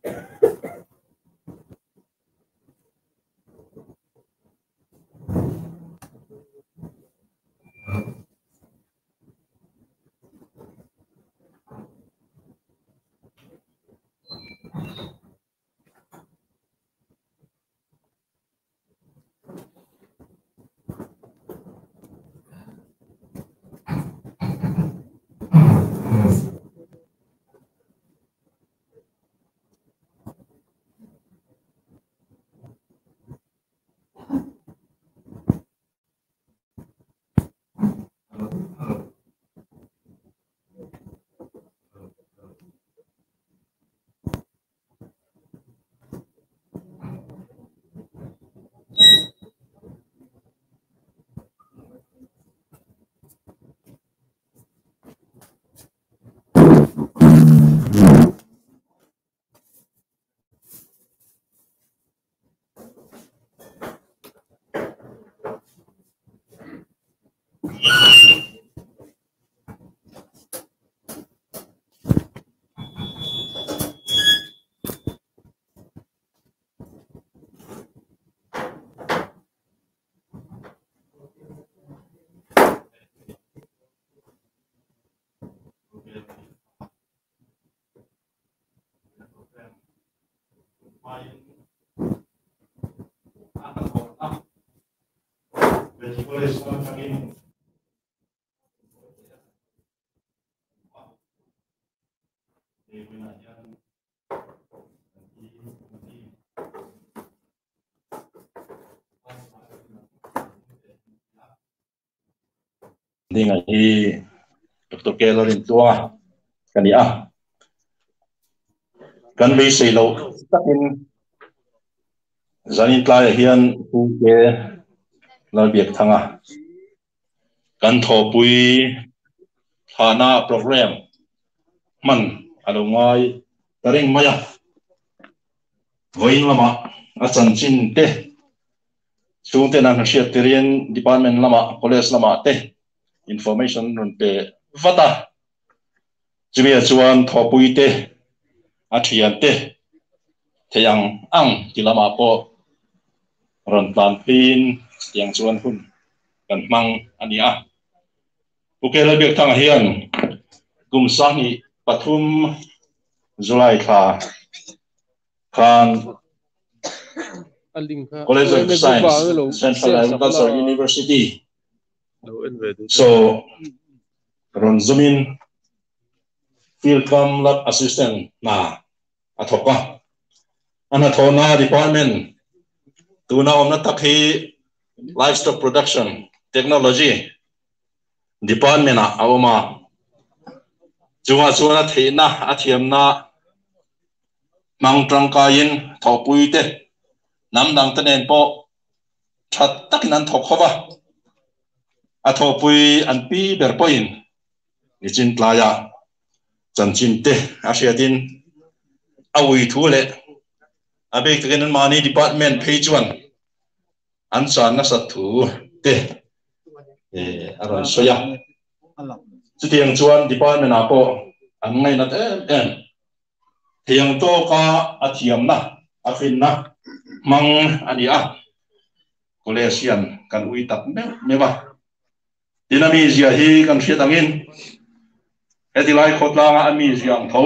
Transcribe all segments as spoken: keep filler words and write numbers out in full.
นี่ไงที่ดรเกลลินตัวกันนี่อ่ะกันไปสิเราตักอินจันทร์ลายเฮียนผู้เกลเบียกทั้งอ่ะกันทอปุยฐานะโปรแกรมมันอะไรง่ายแต่เร่งมาอ่ะวิ่งละมาอาจารย์จินเตช่วงเตนันเชียร์เรียน department ละมา college ละมาเต information นั่นเตวัตตาจะมีส่วนทอปุยเตอาเทียนเตเทียงอังที่ละมาโปรันตันปีนyangส่วนหุ่นกันมังอันนี้อ่ะโอเคเราเบียกทางเฮียนกลุ่มสังหิปทุมจุลัยค่ะคัน College of Science Central Agricultural University so รอนซูมิน field com lab assistant นะอัฐกะอันนั้นโทนา department ตัวน้าอมนัตที่ livestock production technology department นะเอามาจงอาส่วนที่นะอาทิตย์นะมังตรังกายินทอปุยเตน้ำดังตะเนนโปชัดตักนันทอกเขาว่าอาทอปุยอันปีเบอร์ปอยน์นิจินตลายาจันจินเตอาเซียดินเอาไว้ทั่วเลยอาเบกตะเกนันมานี่ department page one อันสานนักสัตว์เตเอออะไรสวยจุดที่ยังชวน department อาโปอันไงนัดเอ็มเอ็มเที่ยงโตก็อาเทียมนะอาฟินนะมังอันนี้อ่ะก็เลยเสียนกันอุยตัดไม่ไม่ว่าดินามีเสียฮีกันเสียตังอินเอติไลโคตรลางอามีเสียงเขา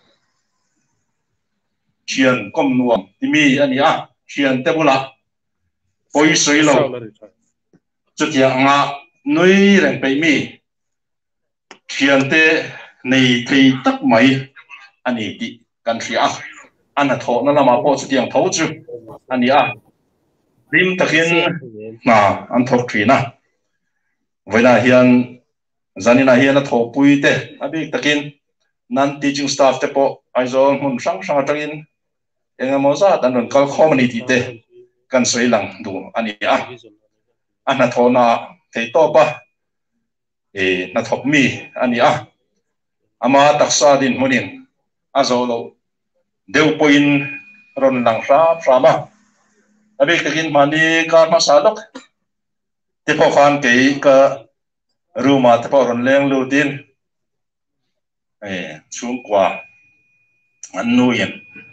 เชียนก้มนวมที่มีอันนี้อ่ะเชียนเตบุละปอยสวยเราจุดอย่างอ่ะนุ้ยแรงไปมีเชียนเตในที่ตักไหมอันนี้ดิกันเสียอันนั้นทอนั่นละมาพอจุดอย่างทอจุอันนี้อ่ะริมตะกินน่ะอันทอกทีนะเวลาเฮียนจันนี่นะเฮียนทอปุยเตะอภิตะกินนั่น teaching staff เตะปอไอโซหุ่นช่างช่างตะกินเองมั่วซะแต่นั่นก็ community เตะกันสวยหลังดูอันนี้อ่ะอันนั้นทอน่ะเทโตปะเอ๋นัทอกมีอันนี้อ่ะอามาตักซาดินมุนินอาโซโลเดี๋ยวปุยนรอนหลังราบรามาอภิตะกินมันนี่การมาสาดกเทพอขันเก๋ก็รู้มาเทพอรอนเลี้ยงลูดินเอ๋ช่วงกว่าอันนู้ยัน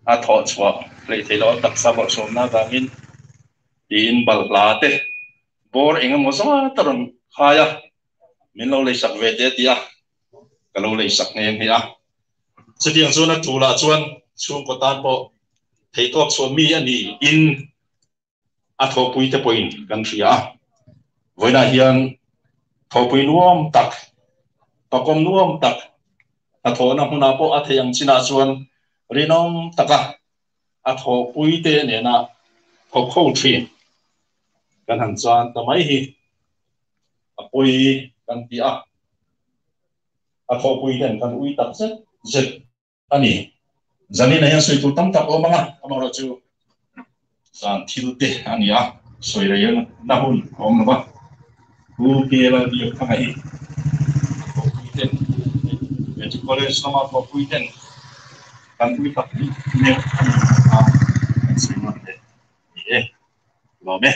a tho chwa le thelo tak sa bo som na gangin in bal la te bor enga mo sa taron khaya min lo le sak ve te tia ka lo le sak nge hi a chediang zona tula chuan chung ko tan po thei tok so mi ani in a tho pui te point kan thia voina hian tho pui nuam tak takom nuam tak a tho na huna po a theyang china chuan rinom taka a tho pui te ne na tho kho thi kan han chuan tamai hi a pui kan tia a tho pui den kan ui tak set zet ani zamin hian soi tu tam tak o manga amaro chu san thil te ani a soi re yan na hun om ba u ke la di ka ai tho pui den e college sama tho pui den kan ui tak ni ne a soi ma te e lo me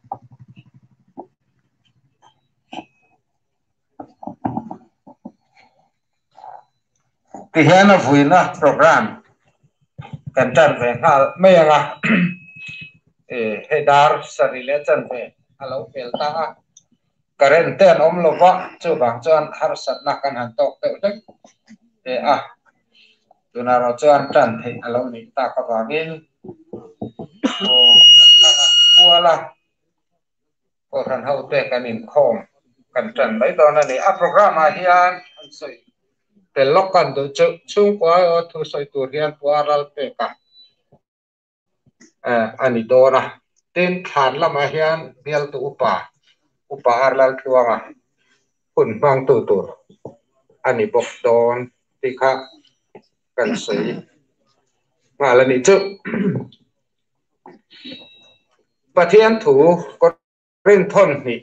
cái hiện nó vui na program cần chân về ha mấy à hệ dar sari le chân về alo pel ta karen ten om lo wa chu bang chuan har sat na kan han tok te tek e a tuna ro chuan tan the alo ni ta ka bangin o wala ko ran hau te kan in khom kan chân lấy đó là a program a hian an soi te lokan do chu chung kwa o thu soi tur hian puaral pe ka à ani dora ten khan lama hian bial tu upa upa arlal tuanga hun bang tu tu ani bok don tikha kan sei ngala ni chu pathian thu ko ren thon ni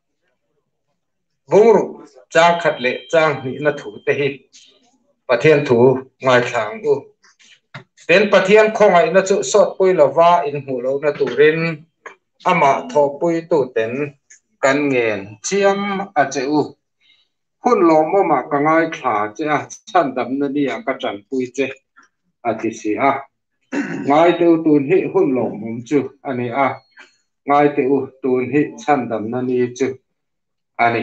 bungru chang khat le chang ni na thu te hi pathian thu ngai thang u ten pathian khongai na chu sot pui lova in hu lo na turin ama tho pui tu ten kan ngen chiam a cheu hun lo mo ma ka ngai thla che a chan dam na ni a ka chan pui che a ti si a ngai tu tun hi hun lo mum chu ani a ngai tu tun hi chan dam na ni chu ani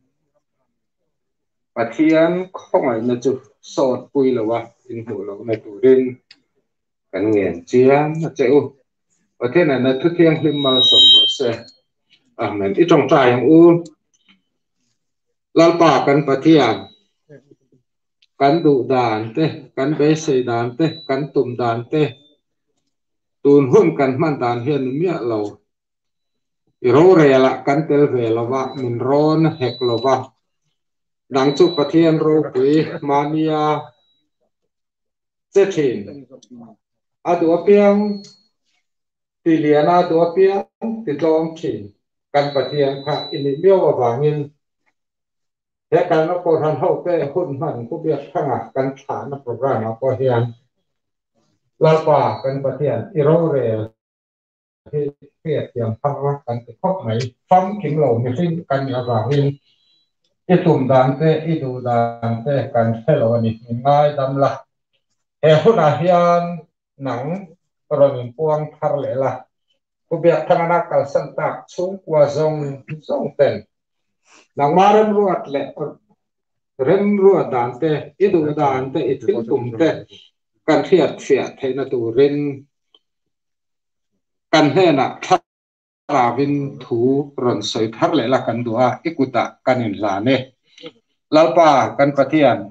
pathian khongai na chu sot pui lova in hu lo na turin kan ngen chiam a cheu ở thế này là thức thiêng him mà sống đó sẽ à mình ít trong trai em u lan pa kan pathian kan du dan te kan be sei dan te kan tum dan te tun hun kan man dan hian mi lo ro re la kan tel ve lova min ron hek lova dang chu pathian ro pui mania che thin a du piang ti liana du piang ti tlom thin kan pathian kha ini mio wa wangin thế kan nó có thằng hậu cái hôn hẳn của việc thằng à kan thả nó program nó có hiện lao quả kan bát hiện iro re thì việc tiệm thằng nó kan cái khóc này phong kính lầu như thế kan nhà vào hình cái tụm đàn thế cái đồ đàn thế kan hello này ngay đâm là hè hôn à hiện nắng rồi mình buông thar lệ là của việc thằng nó cần sẵn tạc xuống qua dòng dòng tên nắng mà rem ruột lệ rem ruột đàn te idu đàn te itil tum te kan thiat fiat thế na tu rin kan he na thara vin thu ron soi thar le la kan dua ikuta kan in la ne lalpa kan pathian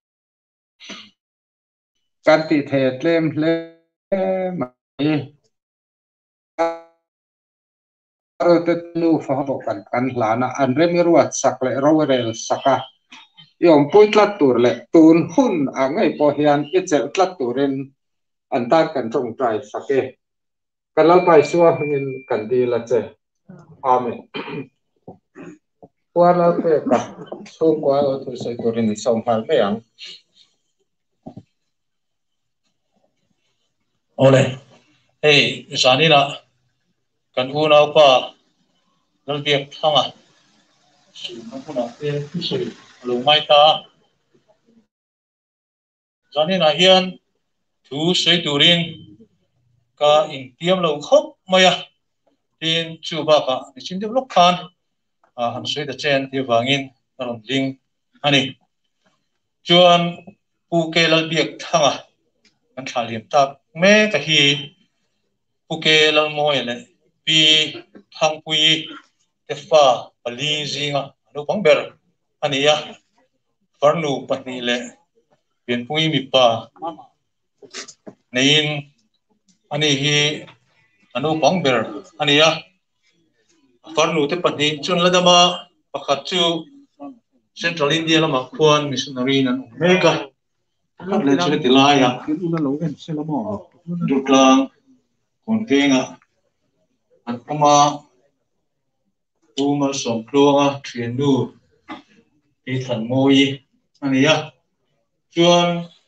kan ti the tlem hle mai ro te nu fa bo kan kan la na an rem ruat sak le ro rel saka yom pui tlat tur le tun hun a ngai po hian i chel tlat turin an tan kan trong trai sake kan lal pai suwa ngin kan di la che amen kwa la pe ka su kwa o tu sai turin ni som hal me ang ole hey sani la kan u na pa dal biak thanga su na kuna te su lo mai ta Zani na hian thu soi turin ka in tiam lo khop maya tin chu ba ka chin de lok khan a han soi da chen ti wangin ron ling ani chuan pu ke lal biak thanga kan thaliam tak me ka hi pu ke lal moi le pi thang pui te fa pali zinga no pangber ania farnu pahni le pian pui mi pa nein ani hi anu pangber ania farnu te pahni chun ladama pakhat chu Central India lama khuan missionary nan meka le chule tilaya duklang konkenga an kama umal som klonga thienu i than moi ania chuan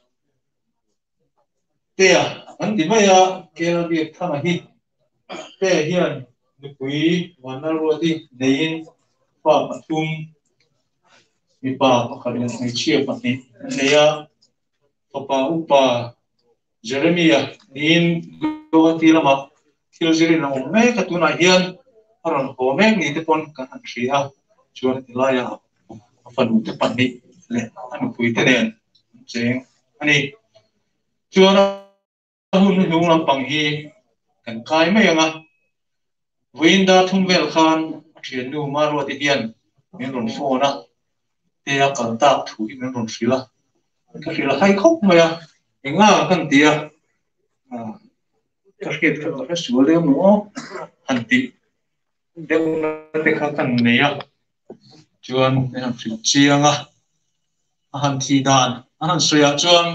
tea an ti maya kel bi thama hi te hian nupui wanal roti nein fa patum mi pa pakhat ngai chia pahni neya papa upa Jeremia in goti lama kilziri na me katuna hian aron ho me ni te pon kan han thria chuan tilaya afanu te pahni le anu pui te nen cheng ani chuan hun hung lam pang hi kan kai mai anga winda thumvel khan thian nu marwa ti hian min ron phona te a kan tak thu hi min ron frila ka frila hai khop maya enga kan tia ka ket ka ka suale mo hanti de te kha kan neya chuan ne han fril chianga han thi dan han soya chuan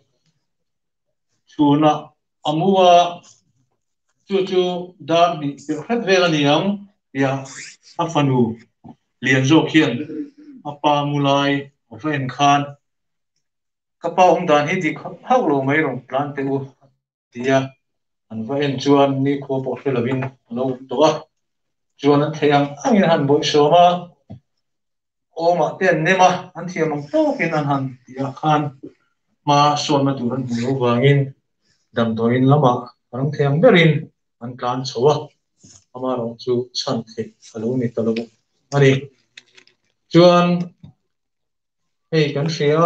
chuna amua chu chu dan ni pe khat vela niang ya afanu lian zo khian apa mulai ofen khan kapa ong dan hi di hau lo mai rong plan te u dia an va en chuan ni kho po felavin lo to a chuan an theyang angin han boi soma oma ten nema an thiam ang to kin an han dia khan ma son na turan hu wangin dam doin lama an theyang berin an kan chowa ama rong chu chan the alo ni talo ani chuan hei kan ria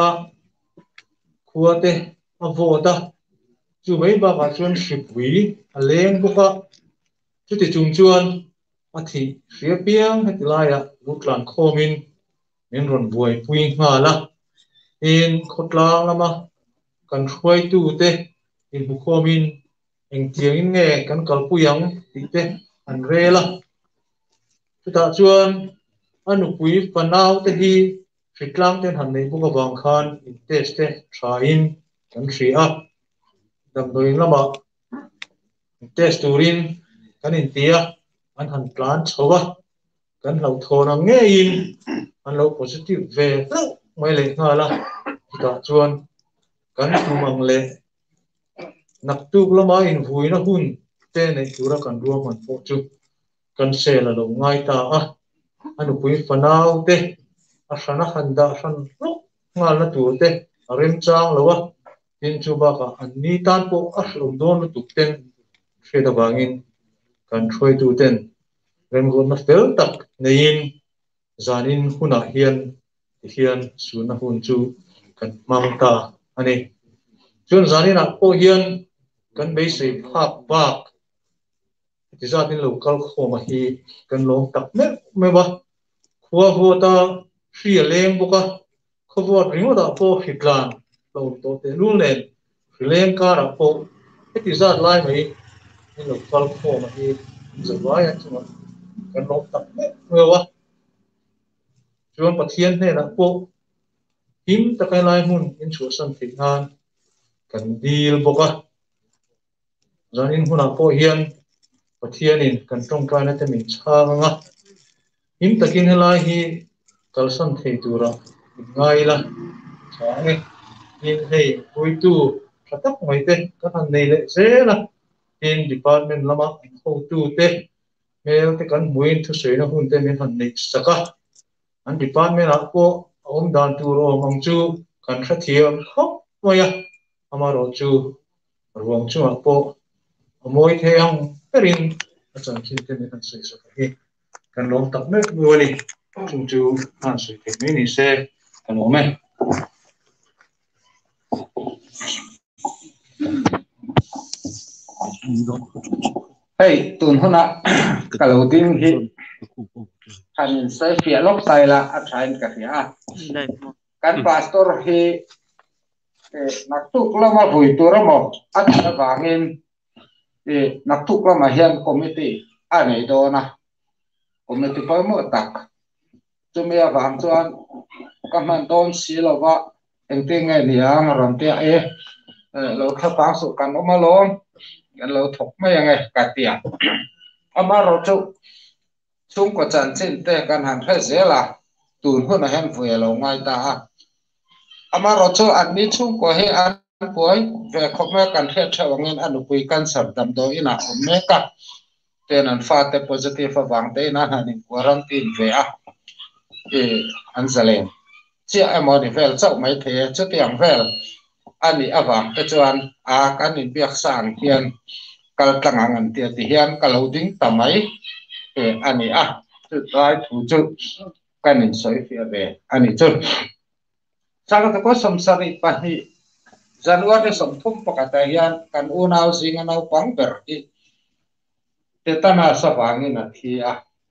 khuate avota chu mai ba ka chuan shipui a leng boka chu ti chung chuan a thi ria piang hetilaya buklan khomin min ron buai pui nga la in khotlang lama kan khoi tu te in bu khomin eng tiang in nge kan kalpuyang ti te an rela chu ta chuan anu pui panau te hi fitlang ten han nei buka wang khan in test te thain kan ria dam doin lama test turin kan in tia an han plan chowa kan lo thona nge in an lo positive ve lo mai le ngala ta chuan kan tumang le nak tuk lama in huina hun te nei tura kan ruam man po chu kan sela lo ngai ta a anu pui fanau te a sana handa san lo ngal na tur te rem chang lowa tin chu ba ka an ni tan po a hlom don tu ten sheda bangin kan throi tu ten rem gon na fel tak nein zanin huna hian hian suna hun chu kan mang ta ani chun zanin a po hian kan be sei phak bak ti zatin local khoma hi kan lom tak me me ba khuwa vota hria leng boka khowat ringo da po hitlan lo to te lu nen leng ka ra po ti zat lai mai ni local khoma hi zawai an chuma kan lom tak me me wa chuan pathian hne na po him takai lai mun in chu san thik han kan dil boka zanin huna po hian pathianin kan tong kai na te min changa him takin helai hi kalsan thei tura ngai la change in hei puitu thatak mai te kan han nei le zela in department lama ho tu te mel te kan muin thu seina hun te min han nei saka an department a ko om dan tur om ang chu kan tha thiam khop moya amaro chu ruang chu po moi the ang rin achang khi te ni kan sei so hi kan long tak me mu ni chung chu han sei te ni ni se kan lo me hey tun hona kalau ding hi hanin sai fia lok sai la a thain ka hia kan pastor hi nak tuk lama vui turamo at na bangin e nak tuk lama hian committee anei do na committee pa mo tak chumia wang chuan kaman don silowa engting nge niang ron te e lo kha pa su kan oma lom kan lo thok mai nge ka tia ama ro chu chung ko chan chin te kan han kha zela tun hu na hen vui lo ngai ta ama ro chu an ni chung ko he an koi ve khok me kan the thawangin anu pui kan sam dam do ina om me ka ten an fa te positive awang te na hanin quarantine ve a e an zalen chia amoni vel chau mai the chu tiang vel ani awang te chuan a kan in biak sang hian kal tlangang an tia ti hian kaloding tamai e ani a chu tai thu chu kan in soi fia ve ani chu sang ta ko samsari pahi Januari som thum pakata hian kan unau sing anau pangber i te tana sa wangin a thi a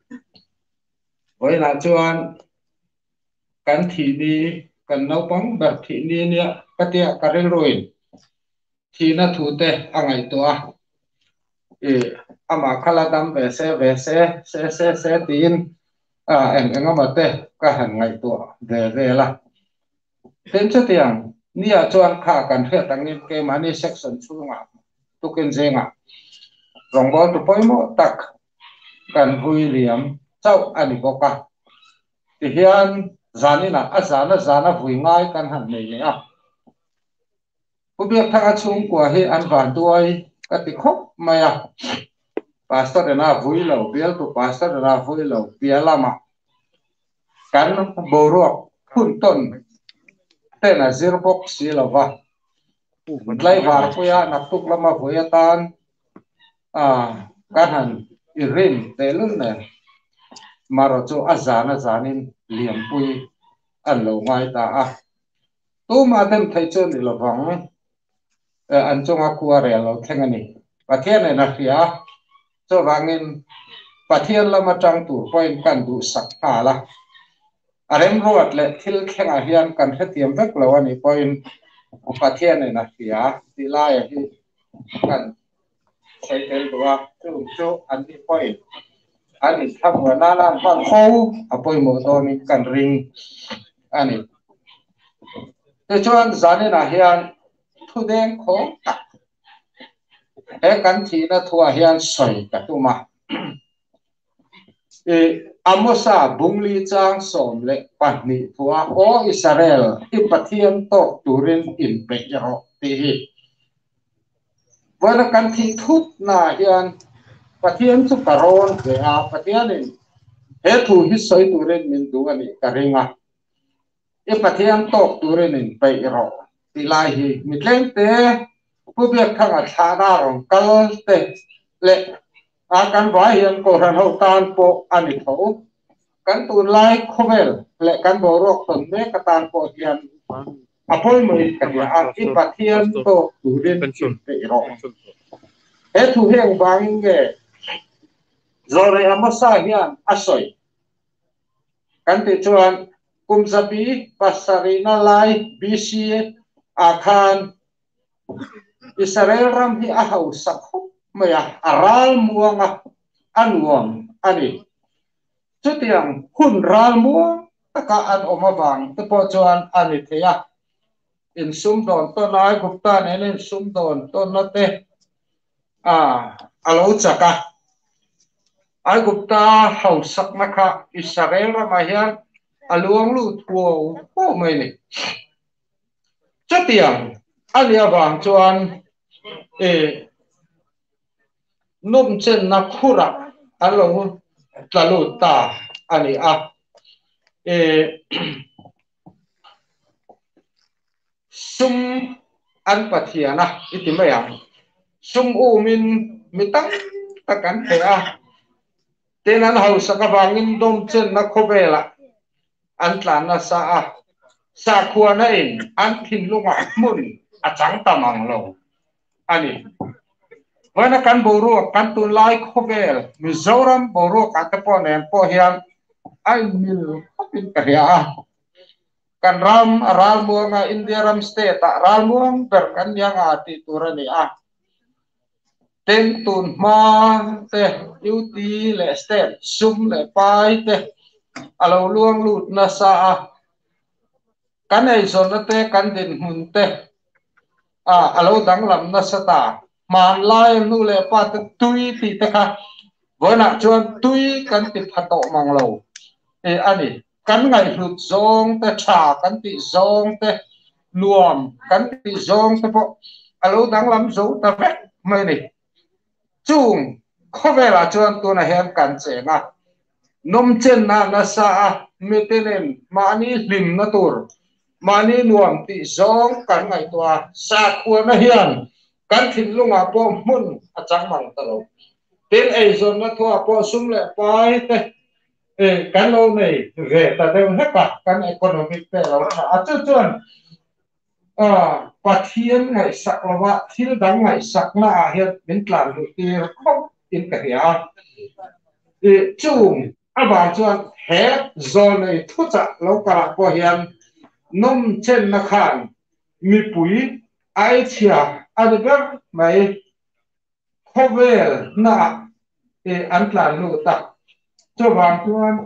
voina chuan kan thi ni kan nau pangber thi ni nia katia karel roin thi na thu te angai to a e ama khala dam ve se ve se se se se tin a eng engamate ka han ngai to ve ve la ten cha tiang nia chuan kha kan he tangin ke mani section chunga tukin zenga rongbol tu poimo tak kan hui liam chau ani boka ti hian zanina azana zana hui ngai kan han nei le a pubiak thanga chung kwa hi an van tuai ka ti khop maya pastor na hui lo bial tu pastor na hui lo bialama kan borok hun ton tena zero box si lova lai var puya naktuk lama puya tan a kahan irin telun ne maro chu azana zanin liam pui an lo ngai ta a tu ma tem thai chu ni lovang an chunga kuwa re lo thengani pathian ne na khia cho wangin pathian lama tang tu point kan du sak hala arem roat le thil khenga hian kan hetiam vek lo ani point pathian ne na khia tilai hi kan sei tel wa chu chu an ni point ani thamwa na na pan kho apoi mo do ni kan ring ani te chuan zane na hian thu deng kho tak e kan thi na thua hian soi ka tuma e amosa bungli chang som le pani thua o Israel i pathian to turin in pe ro ti hi wala kan thi thut na hian pathian chu karon ve a pathian in he thu hi soi turin min du ani karinga e pathian to turin in pe ro ti lai hi mitleng te pubiak thanga thana rong kal te le akan vai hian ko ran ho tan po ani tho kan tu lai khovel le kan borok ton me ka tan po hian apoi mai ka ya a i pathian to turin pe ro e thu heng bang nge zore amasa hian asoi kan ti chuan kumzabi pasarina lai bc akhan Israel ram hi ahau sakhu maya aral muanga anuam ani chutiang hun ral muang taka an omawang te po chuan ani theya in sum don to nai gupta ne in sum don to note a alo chaka ai gupta hau sak nakha Israel ram hian aluang lu thuo po mai ni chutiang ani awang chuan e nom chen na khura alo tlalu ta ani a e sum an pathiana itimaya sum u min mi tang takan te a tenan hau saka wangin dom chen na khobela an tlan na sa a sa khuana in an thin lunga mun a chang tamang lo ani wana kan boru kan tu lai khobel mizoram boru ka te pon en po hian ai mil pin ka ya kan ram ral muanga India ram state ral muang ber kan yang ati turani a ten tun ma te duty le state sum le pai te alo luang lut na sa a kan ei zon na te kan din hun te a alo dang lam na sa ta man lai nu le pa te tui ti te kha bona chuan tui kan ti phato mang lo e ani kan ngai hlut zong te tha kan ti zong te nuam kan ti zong te po alo dang lam zo ta vek mai ni chung khovela chuan tu na hen kan che nga nom chen na na sa metenen mani lim na tur mani nuam ti zong kan ngai tua sa khua na hian kan thin lunga po mun a chang mang ta lo ten ei zon na thua po sum le pai te e kan lo nei ve ta te he pa kan economic te lo a chu chuan a pathian ngai sak lawa thil dang ngai sak na a hian min tlan lu tir khop in ka ya e chung a ba chuan he zon nei thu cha lo ka po hian nom chen na khan mi pui ai chia adver mai khovel na e an tlan lu ta cho wang chuan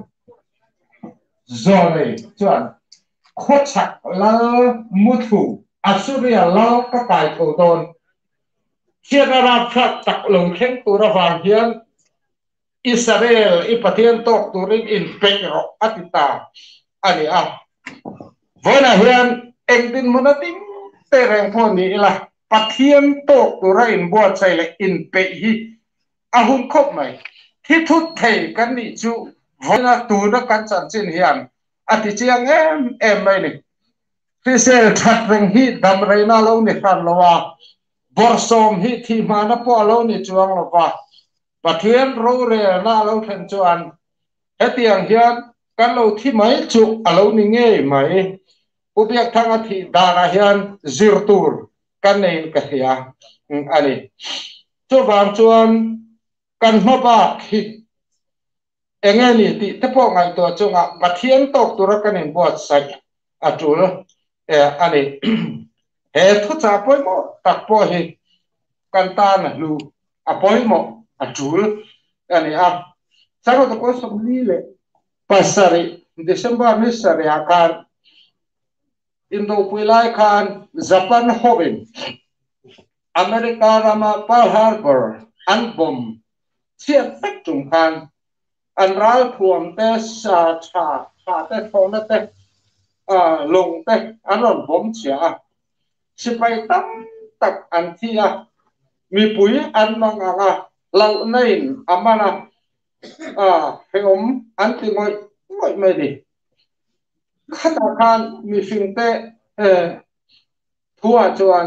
zone chuan khochak la muthu asuria la ka kai tho don chiara ra phak tak long khen tu ra wang hian Israel i pathian tok turin in pekro atita ani a vona hian engdin monatin tereng phoni ila pathian tok tura in bo chai le in pe hi ahun khop mai thi thut thei kan ni chu vona tu na kan chan chin hian ati chiang em em mai ni fisel that reng hi dam reina lo ni khan lowa borsom hi thi mana po lo ni chuang lowa pathian ro re na lo then chuan hetiang hian kan lo thi mai chu alo ni nge mai ubiak thang athi dara hian zirtur kan nei ka hia ani chu wang chuan kan hmaba hi engeni ti te po ngai to chunga pathian tok tura kanin bot sai atul e ani he thu cha poi mo tak po hi kan ta na lu apoi mo atul ani a saro to ko som ni le pasari December ni sari akan indo puilai khan Japan hobin America rama Pearl Harbor anbom chiat tak chung khan an ral thuam te sa tha tha te thona te a long te anon bom chia sipai tam tak an thia mi pui an manga lau nein amana a heom an ti moi moi mai di khata khan mi fing te e thua chuan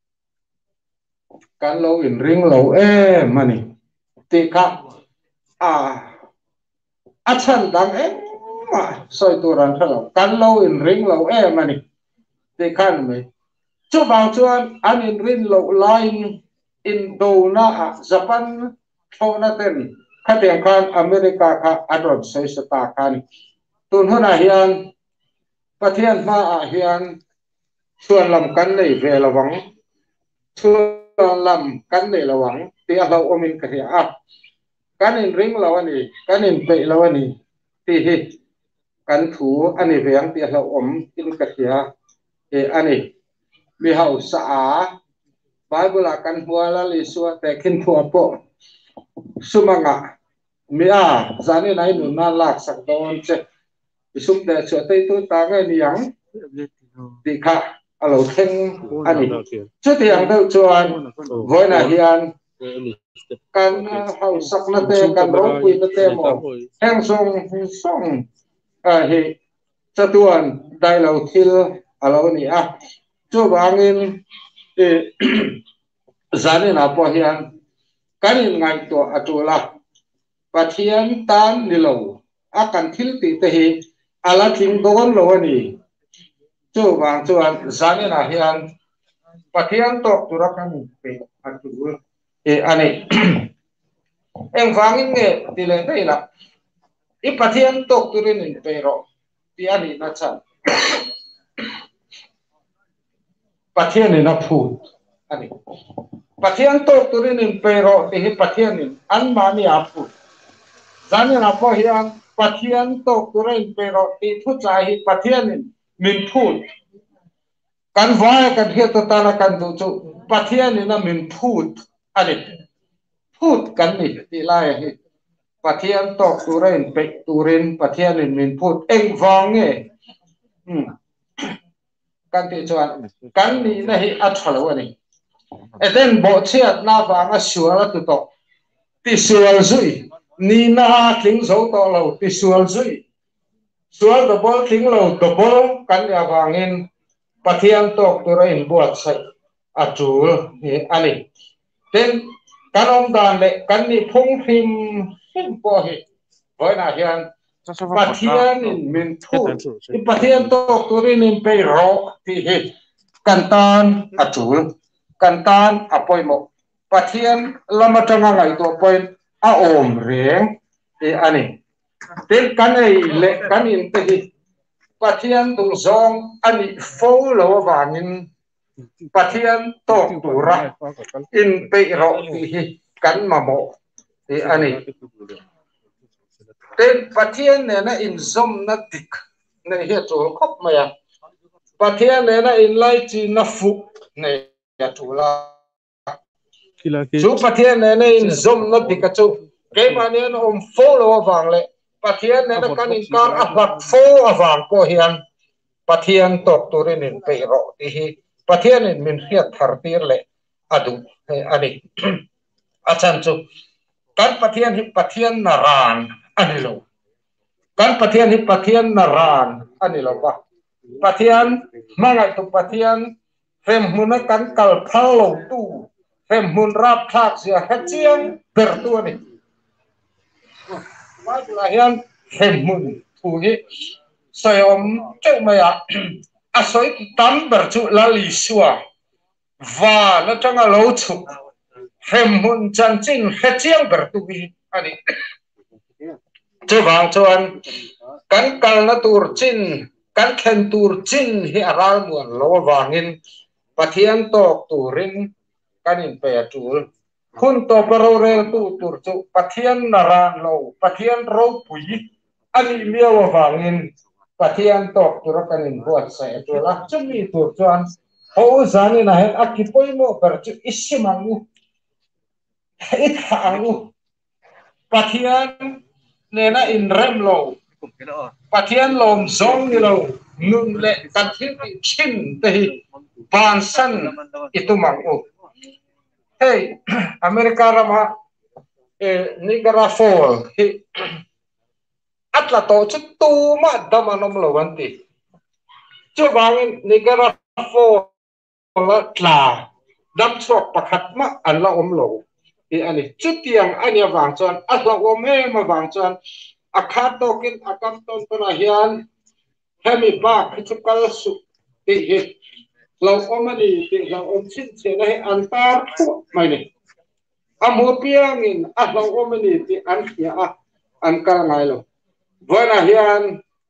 kan lo in ring lo e mani ti kha a achan dang e ma soi turan thalo kan lo in ring lo e mani ti khan me chu bang chuan an in ring lo line in do na Japan thona ten khateng khan America kha adron sei sata khan tun hona hian pathian ma a hian chuan lam kan nei ve lawang chuan lam kan nei lawang ti a lo omin ka hia a kan in ring lawani kan in pe lawani ti hi kan thu ani veang ti a lo om in ka hia e ani mi hau sa a Bible akan huala li suwa te kin thua po sumanga mi a zani nai nu na lak sak don che isum de chu te tu ta ga ni yang ti kha alo theng ani chu ti ang deu chuan voina hian kan hau sak na te kan ro pui na te mo heng song song a hi chatuan dai lo thil alo ni a chu wangin e zani na po hian kanin ngai to atula pathian tan nilo akan thil ti te hi ala thing don lo ani chu wang chuan zani na hian pathian tok turakan pe atu e ani eng wangin nge tile teila i pathian tok turin in pero ti ani na chan pathian in a phut ani pathian tok turin in pero ti hi pathian in an mani a phut zani na po hian pathian tok turin pero ti thu cha hi pathian in min phut kan vai kan hiat to tana kan du chu pathian in a min phut ani phut kan ni ti lai hi pathian tok turin pe turin pathian in min phut eng wang nge hm kan ti chuan kan ni na hi a thalo ani eden bo chiat na wanga suala tu to ti sual zui ni na tling zo to lo ti sual zui sual do bol tling lo do bol kan ya wangin pathian tok turin buat sai atul he ani ten kanom dan le kan ni phung phim phim po hi voi na hian pathian in min thu i pathian tok turin in pe ro ti hi kantan atul kantan apoimo pathian lamatanga ngai to point a om reng e ani ten kan ei le kan in te hi pathian tu zong ani fo lo wangin pathian tok tura in pe ro ti hi kan mamo e ani ten pathian ne na in zom na tik ne hi chu khop maya pathian ne na in lai chi na fu ne ya thula chu pathian ne na in zom na tik chu ke manian om fo lo wang le pathian ne na kan in kar a hlat fo awang ko hian pathian tok turin in pe ro ti hi pathian in min hiat thar tir le adu he ani achan chu kan pathian hi pathian naran ani lo kan pathian hi pathian naran ani lo ba pathian mangai tu pathian rem huna kan kal phal lo tu rem hun rap thak sia hachiang ber tu ani ma la hian rem mun thu hi sayom cheu maya asoi tam ber chu la li suwa va na tanga lo chu rem hun chan chin hachiang ber tu hi ani chu wang chuan kan kal na tur chin kan khen tur chin hi aral muan lo wangin pathian tok turin kanin pe atul hun to paro rel tu tur chu pathian naran lo pathian ro pui ani liawa wangin pathian tok tur kanin buat sai atula chumi tur chuan ho zani na hen akipoi mo per chu isimangu it hangu pathian nena in rem lo pathian lom zong ni lo nun le kan thil ti chin te hi ban san itumang u hey america rama e niagara fall hi atla to chu tu ma damanom lo wanti chu bangin niagara fall la tla dam chok pakhat ma an la om lo e ani chutiang ania wang chuan atla om me ma wang chuan akhat tokin akam ton pana hian hemi ba khichukal su ti hi lo omani ti lo om chin che na hi antar thu mai ni amu piangin a lo omani ti an hia a an kal ngai lo bona hian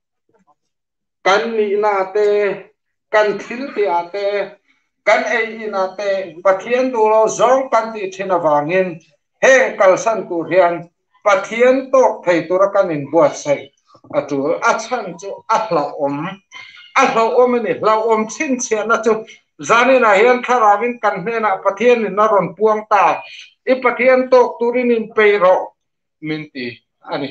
kan ni na te kan thil ti ate kan ei ina te pathian du lo zong kan ti thina wangin he kal san ku hian pathian tok thei tura kanin buat sai atu achan chu ahla om ahla om ni la om chin che na chu zani na hian tharawin kan hena pathian ni na ron puang ta i pathian tok turin in peiro minti ani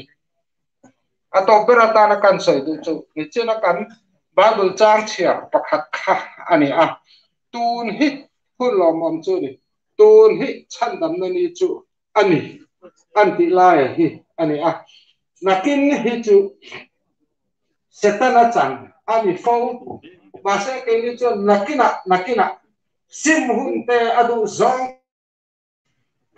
ato perata na kan sai du chu ni chena kan babul chang chia pakhat kha ani a tun hi hulom om chu ni tun hi chandam na ni chu ani anti lai hi ani a nakin hi chu setana chang ani fo ba se ke ni chu nakina nakina sim hun te adu zong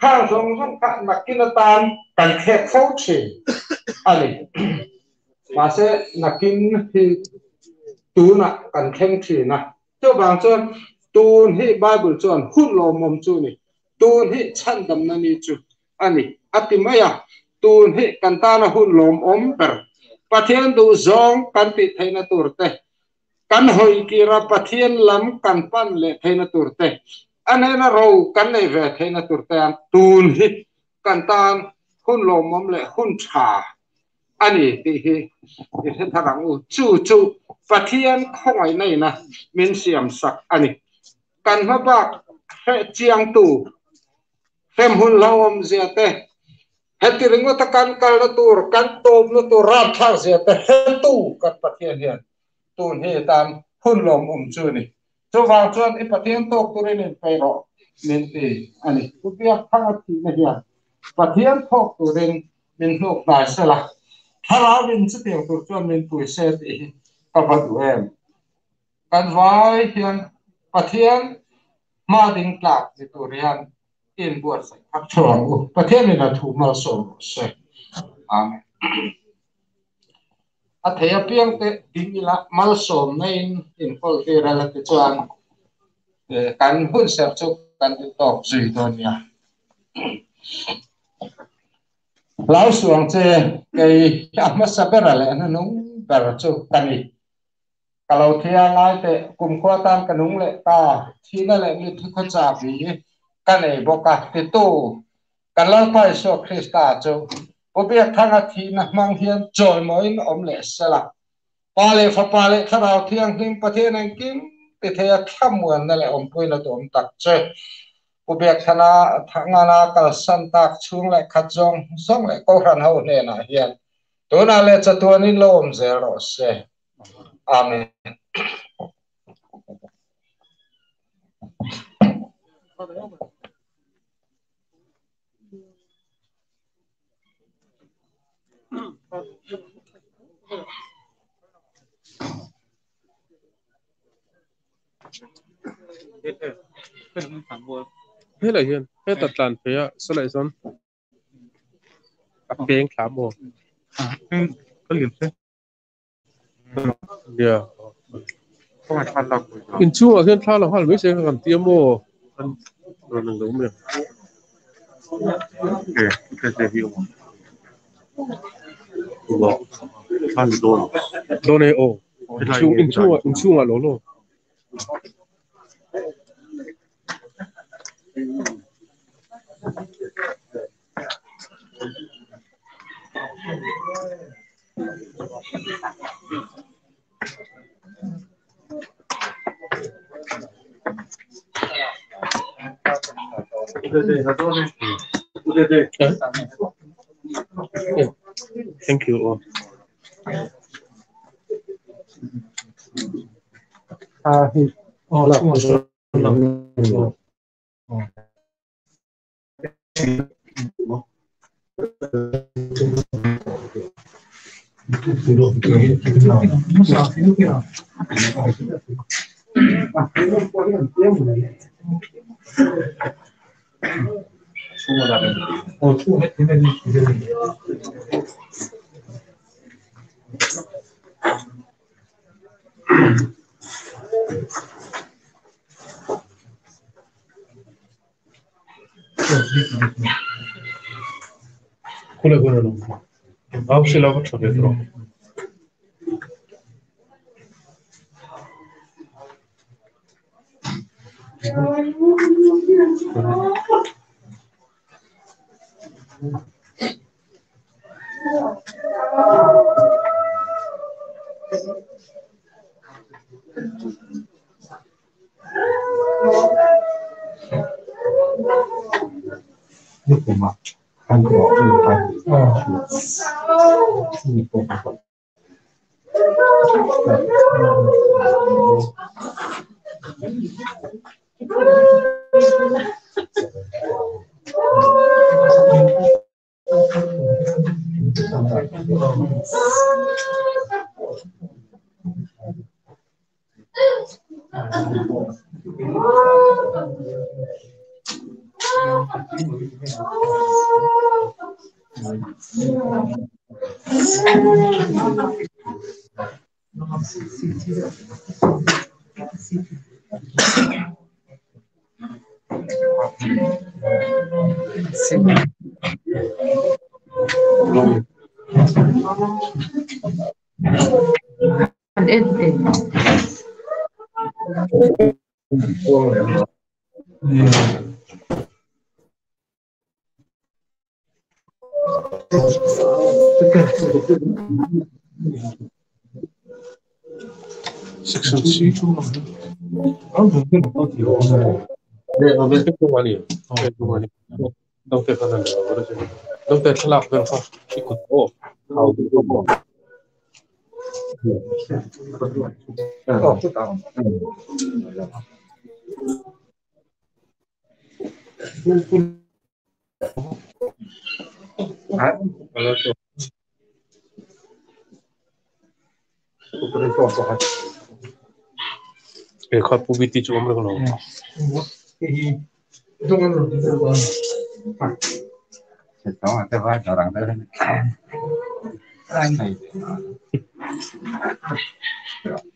ข้าวสงสงกันนักกินตามกันแค่เข้าเชื่ออะไรมาเสนักกินที่ตูน่ะกันแข่งเชื่อนะเจ้าบางส่วนตูนที่ไบเบิลส่วนหุ่นลมมมจูนี่ตูนที่ฉันดำนันนี่จูอันนี้อติมายาตูนที่กันตานะหุ่นลมอมเปอร์ประเทศดูซองกันติดให้นาตัวเตกันหอยกีราประเทศลำกันปั้นเละให้นาตัวเตอันนี้นะเรากันในเวทให้นาตัวเตอันตูนที่กันตาหุ่นลมอมเละหุ่นชาอันนี้ที่ที่ที่ทางอูจู่จู่ประเทศห้องไหนนะมินเสียมสักอันนี้กันมาบักเจียงตูเฟมหุ่นลมเสียเตเฮติริงว่าตะกันกันละตัวกันโตมละตัวราบทางเสียเตเฮตูกันประเทศเนี่ยตูนเฮตามหุ่นลมอุ่มจู่นี่จู่วางจวนไอประเทศโตตัวนี้ไปรอมินตีอันนี้กูเรียกทั้งที่นี่เนี่ยประเทศพกตัวนี้มินโลกได้เสละถ้าเราเป็นสเตียงตัวจวนเป็นตัวเซตอีกกับตัวเองกันไว้เพียงประเทศมาดิ่งกลับในตัวเรียนอินบวชสักช่วงประเทศนี้นะถูกมาสมเสอาเมนอาเทียเพียงแต่ดิ่งละมาสมในอินโฟลเทอร์ละที่จวนกันหุ่นเสพจุกันติดต่อสื่อตัวเนี้ยเราส่วนเจไอ้อามาสับเปอร์อะไรนั่นนุ่งแบบจุกันอีกkalau dia ngai te kumkuatan kanung le ta thina le mi thu khacha bi kanei boka te tu kanlal pai so krista chu obek thanga thina mang hian joy moin om le sala pale fa pale tharau thiang hlim pathe nang kim te thea thamuan na le om poina tom tak che obek thana thangana kal san tak chung le khajong song le ko ran ho ne na hian tuna le chatuani lom zero se amen thế là hiện thế tập tàn thế ạ sao lại xong cái anh khám bộ à có liền thế yeah không phải phan lọc in chung ở hiện thao là hoàn mấy sẽ còn tiêm bộ anh rồi đừng đúng miệng để cái gì hiểu bộ phan đồ đồ này ồ in chung in chung in chung là lỗ lỗ Thank you. Ah, oh, la cosa. Quello è quello no. Ah, se la faccio dietro. Nước của mặt ăn của mình phải thì của mặt Section C tu mana? Oh, mungkin oh tidak. Dia ambil tu mana? Oh, tu mana? Doktor kanan dah, baru saja. Doktor celak berapa? Ikut. Oh, tahu tu. Oh, tu tahu. Kalau tu. Eh, kau publik cuma mereka nak. Itu kan orang itu kan. Tahu ada apa orang tu.